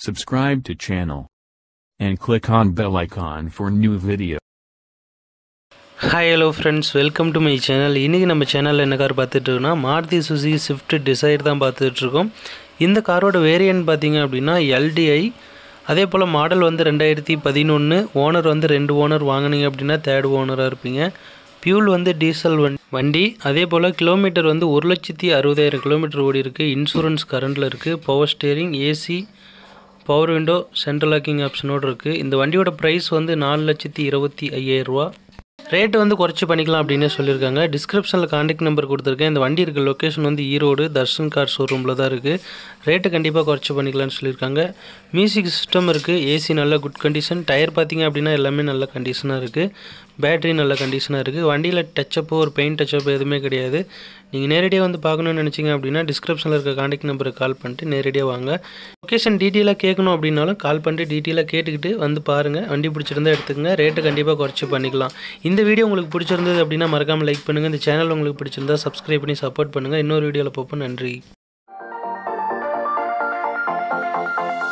subscribe to channel and click on bell icon for new video. Hi hello friends, welcome to my channel. இன்னைக்கு நம்ம சேனல்ல என்ன car பார்த்துட்டு இருக்கோம்னா Maruti Suzuki Swift Dzire தான் பார்த்துட்டு இருக்கோம். இந்த காரோட வேரியன்ட் பாத்தீங்க அப்படினா LDI. அதே போல மாடல் வந்து 2011, ஓனர் வந்து 2 ஓனர் வாங்குனீங்க அப்படினா தேர்ட் ஓனரா இருப்பீங்க. ஃபியூல் வந்து டீசல் வண்டி. அதே போல கிலோமீட்டர் வந்து 1,60,000 கிலோமீட்டர் ஓடி இருக்கு. இன்சூரன்ஸ் கரண்ட்ல இருக்கு. Power steering, AC, power window, central locking ஆப்ஷனோட இருக்கு. இந்த வண்டியோட பிரைஸ் வந்து 4,25,000 ரூபாய். ரேட் வந்து குறைச்சி பண்ணிக்கலாம் அப்படின்னு சொல்லியிருக்காங்க. டிஸ்கிரிப்ஷனில் கான்டாக்ட் நம்பர் கொடுத்துருக்கேன். இந்த வண்டி இருக்க லொக்கேஷன் வந்து ஈரோடு தர்ஷன் கார் ஷோரூமில் தான் இருக்குது. ரேட்டு கண்டிப்பாக குறைச்சி பண்ணிக்கலாம்னு சொல்லியிருக்காங்க. மியூசிக் சிஸ்டம் இருக்குது. ஏசி நல்ல குட் கண்டிஷன். டயர் பார்த்தீங்க அப்படின்னா எல்லாமே நல்ல கண்டிஷனாக இருக்குது. பேட்டரி நல்ல கண்டிஷனாக இருக்குது. வண்டியில் டச்சப்போ ஒரு பெயிண்ட் டச்சப்போ எதுவுமே கிடையாது. நீங்கள் நேரடியாக வந்து பார்க்கணுன்னு நினச்சிங்க அப்படின்னா டிஸ்கிரிப்ஷனில் இருக்க கான்டாக்ட் நம்பருக்கு கால் பண்ணிட்டு நேரடியாக வாங்க. லொக்கேஷன் டீட்டெயிலாக கேட்கணும் அப்படின்னாலும் கால் பண்ணிட்டு டீட்டெயிலாக கேட்டுக்கிட்டு வந்து பாருங்கள். வண்டி பிடிச்சிருந்தா எடுத்துக்கங்க. ரேட்டு கண்டிப்பாக குறைச்சி பண்ணிக்கலாம். இந்த வீடியோ உங்களுக்கு பிடிச்சிருந்தது அப்படின்னா மறக்காமல் லைக் பண்ணுங்கள். இந்த சேனல் உங்களுக்கு பிடிச்சிருந்தா சப்ஸ்கிரைப் பண்ணி சப்போர்ட் பண்ணுங்கள். இன்னொரு வீடியோவில் பார்ப்போம். நன்றி.